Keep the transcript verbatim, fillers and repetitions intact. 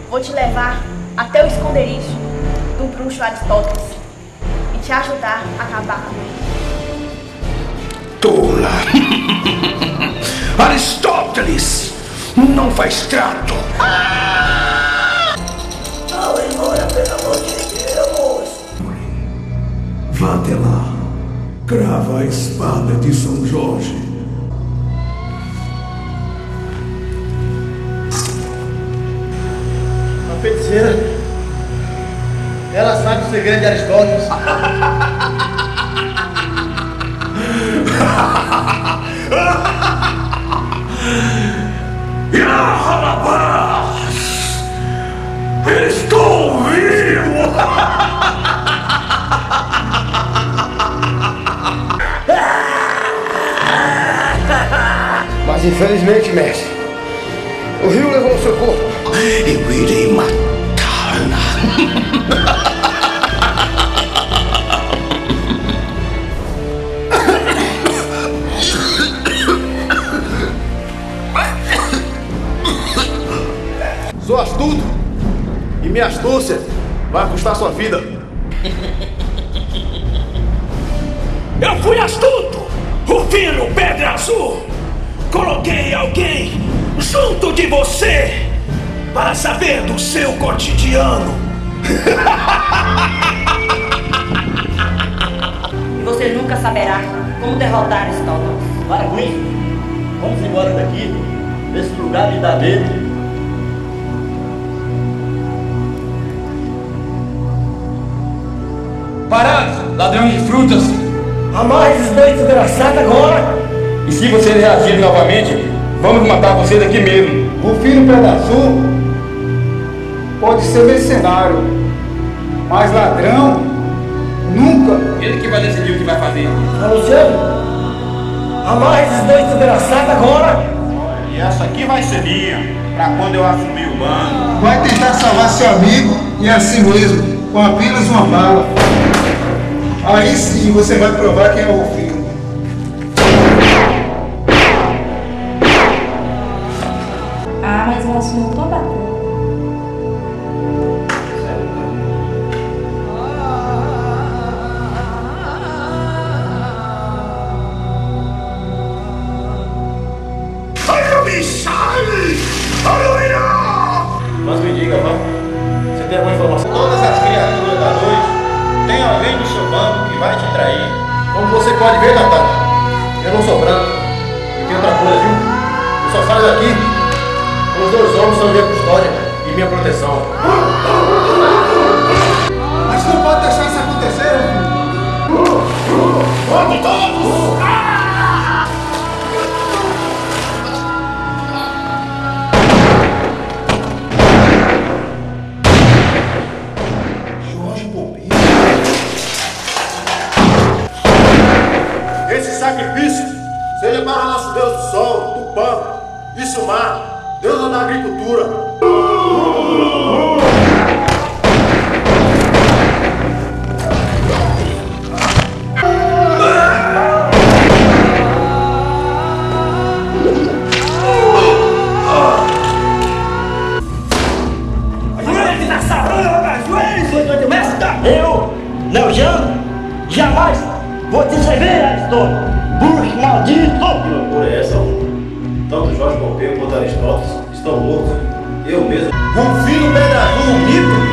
vou te levar até o esconderijo do bruxo Aristóteles e te ajudar a acabar com ele. Tola! Aristóteles não faz trato! Ah! Não, embora, pelo amor de Deus! Vá até lá. Crava a espada de São Jorge. A feiticeira, ela sabe o segredo de Aristóteles. Yarrabás! Estou vivo! Mas infelizmente, mestre, o rio levou o seu corpo. Eu irei matá-la. Sou astuto e minha astúcia vai custar sua vida. Eu fui astuto! Rufino Pedra Azul! Coloquei alguém junto de você para saber do seu cotidiano. E você nunca saberá como derrotar Aristóteles. Para com isso, vamos embora daqui, desse lugar me dá medo. Parados, ladrões de frutas! A mais esses dois desgraçados agora! E se vocês reagirem novamente, vamos matar vocês aqui mesmo. Rufino Pedra Azul pode ser mercenário, mas ladrão nunca. Ele que vai decidir o que vai fazer. Tá, Luciano? A mais esses dois desgraçados agora! E essa aqui vai ser minha, pra quando eu assumir o bando. Vai tentar salvar seu amigo e assim mesmo, com apenas uma bala. Aí sim você vai provar quem é o Rufino. Ah, mas o nosso não tô batendo. Mas me diga, Val, você tem alguma informação? Todas as criaturas da noite, tem alguém no seu bando que vai te trair. Como você pode ver, Natália, eu não sou branco. E tem outra coisa, viu? Eu só saio daqui, os dois homens são minha custódia e minha proteção. Mas não pode deixar isso acontecer, Rufino. Vamos todos! Esse sacrifício seja para o nosso Deus do Sol, Tupã, Issumar, Deus da agricultura. Eu, Leojan, jamais vou te servir, Aristóteles. Bruxo maldito! Que loucura é essa? Tanto Jorge Pompeu quanto Aristóteles estão loucos. Eu mesmo. Rufino Pedra Azul, o mito,